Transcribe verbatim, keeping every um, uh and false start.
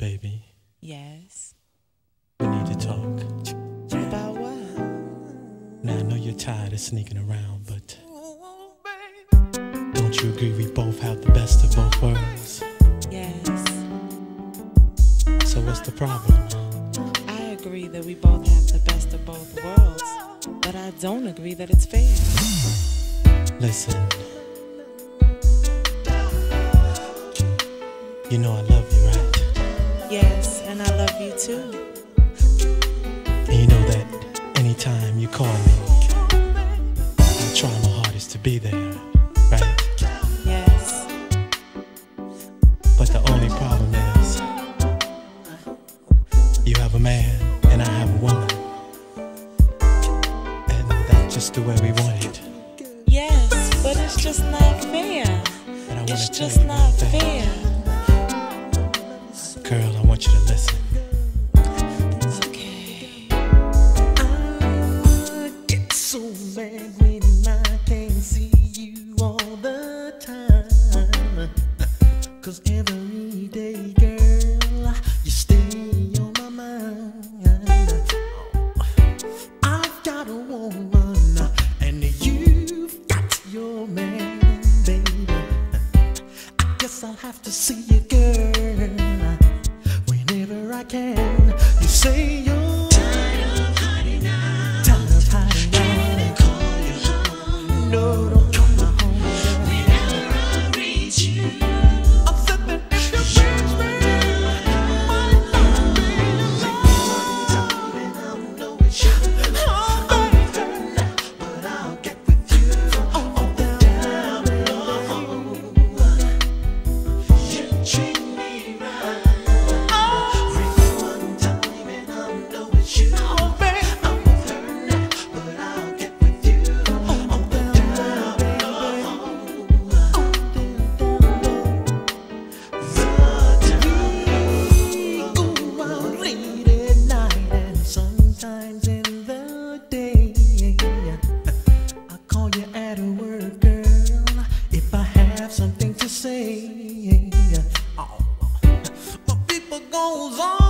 baby. Yes. We need to talk. About what? Now I know you're tired of sneaking around, but don't you agree we both have the best of both worlds? Yes. So what's the problem? I agree that we both have the best of both worlds, but I don't agree that it's fair. Listen. You know I love you, right? Yes, and I love you too. And you know that anytime you call me, I try my hardest to be there, right? Yes. But the only problem is, you have a man and I have a woman, and that's just the way we want it. Yes, but it's just not fair. But I wanna It's tell just you not one thing. fair. Girl, I want you to listen. Okay. I get so mad when I can't see you all the time, 'cause every day, girl, you stay on my mind. I've got a woman and you've got your man, baby. I guess I'll have to see you, girl, whenever I can. You say you're tired of hiding out, tired of hiding out. Let me call you home. No, don't come my home. Whenever I reach you, I'm said that if you change me, my love will be alone. And I know it's you. I'm hurt now, but I'll get with you. Oh, down, down low. You treat me right. Sometimes in the day, I call you at work, girl, if I have something to say. Oh, but people goes on.